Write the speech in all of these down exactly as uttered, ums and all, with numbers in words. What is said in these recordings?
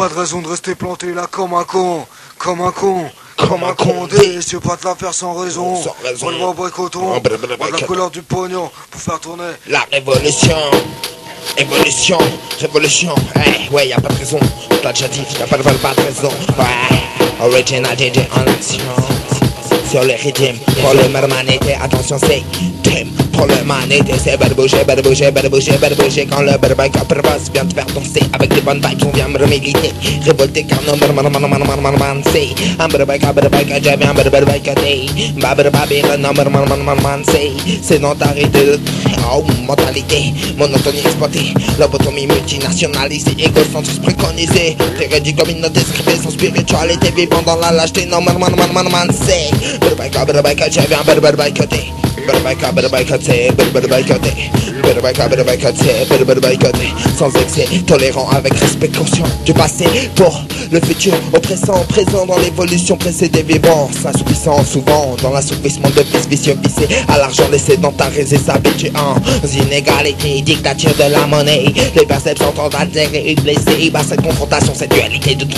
pas de raison de rester planté là comme un con, comme un con, comme un condé. Je veux pas te la faire sans raison. Sans raison. On le voit coton, Oh, blablabla. on la couleur du pognon pour faire tourner. La révolution, évolution, révolution. Eh, ouais, y a pas de raison. On l'a déjà dit, y a pas de, pas de raison. Ouais, original D J en action. Sur le rythme, pour le mermanité, attention c'est thème. Pour le manité, c'est barbouger, barbouger, barbouger, barbouger. Quand le barbac purpose vient te faire danser avec des bonnes vibes, on vient me remiliter. Révolté car non, man, man, man, man, man, man, man, c'est un barbac, barbac, j'ai bien barbac, t'es barbac, non, man, man, man, man, man, c'est sédentarité, oh, mentalité, monotonie exploitée, lobotomie multinationalisée, égocentrique préconisé, théorie communauté, scripée, sans spiritualité, vivant dans la lâcheté, non, man, man, man, man, man, c'est barbac, barbac, j'ai bien barbac, t'es Berbaïka, berbaïka, t'sais, berbaïka, t'es Berbaïka, berbaïka, t'sais, berbaïka, t'es sans excès, tolérant avec respect conscient du passé pour le futur, oppressant, présent dans l'évolution précédée, vivant, s'assoupissant souvent dans l'assouplissement de vices vicieux vissés à l'argent, les sédentariser s'habituer en inégalité, dictature de la monnaie, les perceptions sont altérées, blessées, bah cette confrontation, cette dualité de tout.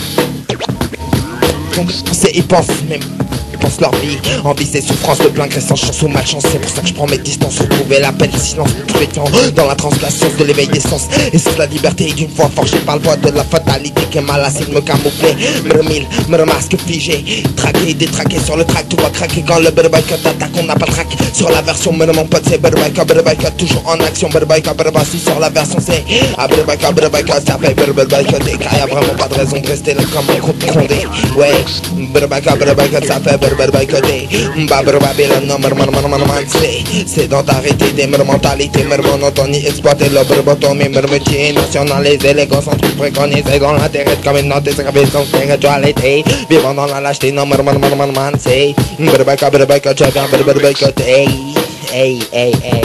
C'est ils pensent même pensent leur vie, envie c'est souffrance de plein gré sans chance ou malchance. C'est pour ça que je prends mes distances, retrouver l'appel, silence, tout étant dans la transe, la science de l'éveil des sens. Et c'est la liberté d'une foi forgée par le poids de la fatalité qui est malassée de me camoufler, me remille, me remasque figé, traqué, détraqué sur le track, tout va craquer quand le berbaïka t'attaque, on n'a pas le track sur la version, mais mon pote c'est berbaïka, berbaïka toujours en action, berbaïka, berbaïka, si sur la version c'est ah berbaïka, berbaïka, ça fait berbaïka, des cas, y'a vraiment pas de raison de rester là comme un coup de condé, ouais, berbaïka, berbaïka, ça fait berbaïkoté, babar babylon, non, merman, merman, merman, c'est sédentarité, des mères mentalités, mères monotonie, exploiter le berbotomie, mères métier, nationaliser les concentriques préconisés dans l'intérêt de communauté, sans spiritualité, vivant dans la lâcheté, non, merman, merman, merman, c'est berbaïka, berbaïka, j'ai bien berbaïkoté, hey, hey, hey.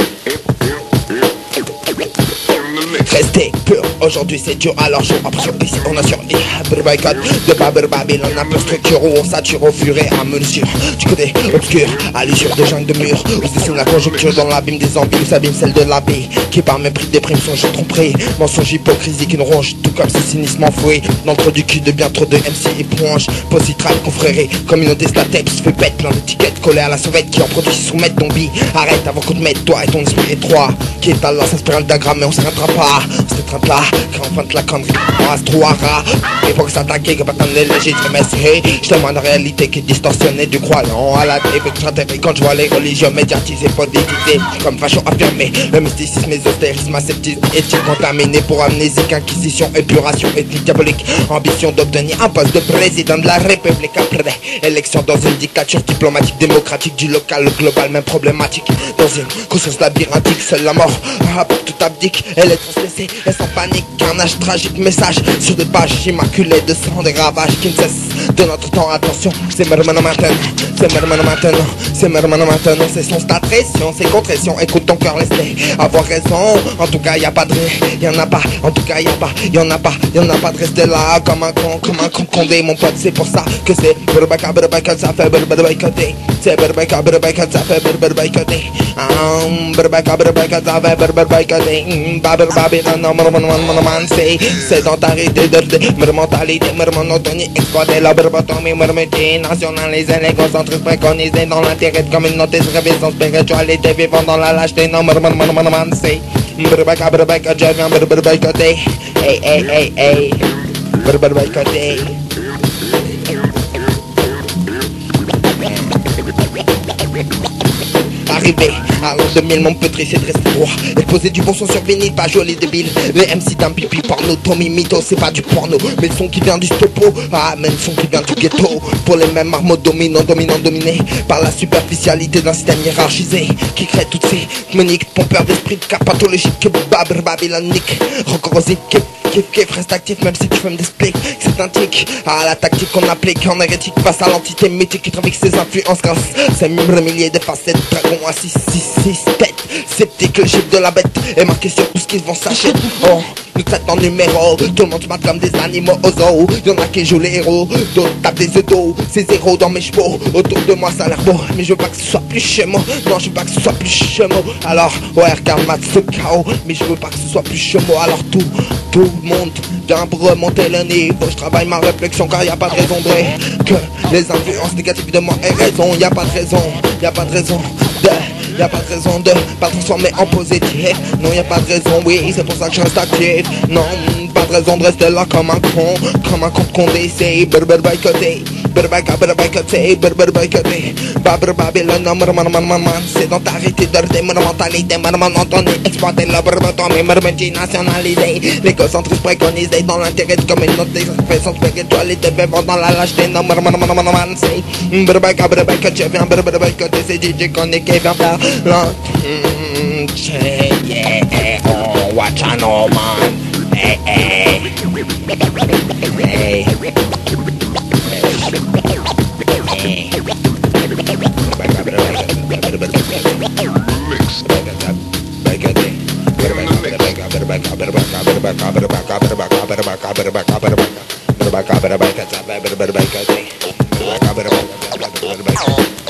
Restez pur, aujourd'hui c'est dur, alors jour après jour ici on a survécu. Berbaïkat de Babar Babylon, un peu structure où on sature au fur et à mesure. Du côté obscur, à l'usure des jungles de murs, où se dessine la conjoncture dans l'abîme des envies, où s'abîme celle de la paix, qui par mépris déprime son jeu tromperie, mensonge, hypocrisie qui nous ronge, tout comme ce cynisme enfoui, dans trop du cul de bien trop de M C éponge, positrale, confréré, communauté statep, se fait pète, plein d'étiquettes collées à la sauvette qui en produit soumettre ton bi. Arrête avant qu'on te mette toi et ton esprit étroit, qui est à la spirale d'agramme, mais on s'arrêtera pas. On s'étreinte là, quand on pointe la connerie, on reste trop rare. Et pour s'attaquer, que pas t'en est légitime, mais c'est je demande la réalité qui est distorsionnée du croyant à la télé. J'intervieille quand je vois les religions médiatisées, politisées, comme facho affirmé. Le mysticisme, l'ésotérisme, aseptisme, éthique contaminée pour amnésique, inquisition, épuration ethnique diabolique. Ambition d'obtenir un poste de président de la République après élection dans une dictature diplomatique, démocratique, du local, au global, même problématique. Dans une conscience labyrinthique, seule la mort, ah, pour tout abdique, elle est transblessée, elle sans panique, carnage tragique, message sur des pages immaculées de sang, des ravages qui ne cessent de notre temps. Attention, c'est merman maintenant, c'est merman maintenant, c'est merman maintenant, c'est son statression, c'est contression, écoute ton cœur, laisse-les avoir raison. En tout cas, y a pas de y'en a pas, en tout cas, y a pas, y'en a pas, y'en a pas de rester là comme un con, comme un con condé, mon pote, c'est pour ça que c'est berbaïka, berbaïka, ça fait berbaïkoté, c'est berbaïka, berbaïka, ça fait berbaïkoté, berbaïka, berbaïka, ça fait berbaïkoté, babar babylon, non, merman, merman, merman, c'est sédentarité, de mère mentalité, mère monotonie, exploiter la berbotomie, mère métier, nationaliser les concentriques préconisés dans l'intérêt de communauté, se réveiller sans spiritualité, vivant dans la lâcheté, non, merman, merman, merman, c'est berbaïka, berbaïka, j'ai bien berbaïkoté, hey, hey, hey, hey, berbaïkoté. Arrivé à l'an deux mille, mon petit c'est de rester droit et poser du bon son sur vinyle, pas joli débile. Les M C d'un pipi porno, Tommy Mito, c'est pas du porno, mais le son qui vient du stopo, ah mais le son qui vient du ghetto. Pour les mêmes marmots dominants, dominants, dominés par la superficialité d'un système hiérarchisé qui crée toutes ces moniques, pompeurs d'esprit, de cas pathologiques, que babar babylonique, recorrosif, que kiff kiff, reste actif même si tu fais me d'explique. C'est un tic à la tactique qu'on applique en hérétique face à l'entité mythique qui trafique ses influences grâce ces mille milliers de facettes, dragon à six six six têtes, sceptique, le chiffre de la bête est marqué sur tout ce qu'ils vont sacher. Oh, nous traitent en numéro. Tout le monde se bat comme des animaux aux zoo. Y'en a qui jouent les héros, d'autres tapent des autos. C'est zéro dans mes chevaux, autour de moi ça a l'air beau. Mais je veux pas que ce soit plus chez moi, non je veux pas que ce soit plus chez moi. Alors ouais regarde Matsukao, mais je veux pas que ce soit plus chez moi. Alors tout, tout le monde vient pour remonter le niveau. Je travaille ma réflexion car y a pas de raison de que les influences négatives de moi aient raison. Y a pas de raison, y a pas de raison de Y'a pas de raison de pas transformer en positif. Non y'a pas de raison, oui c'est pour ça que je reste actif. Non, pas de raison de rester là comme un con. Comme un con qu'on essaye, berber boycotter. Berbaga berboycotter, berber boycotter. Babber Babylone, man man man man man. Sédentarité de mentalité, man man entendez. Exploiter la breton, mais mermenti nationalisé. L'égocentrisme préconisé dans l'intérêt de communauté. Faisant spiritualité, vivant dans la lâcheté. Non man man man man man. C'est berbaga berboycotter, viens berber boycotter. C'est D J qu'on est qui vient faire Long, mm, yeah, oh, watch I know man, hey, hey, hey, hey, hey.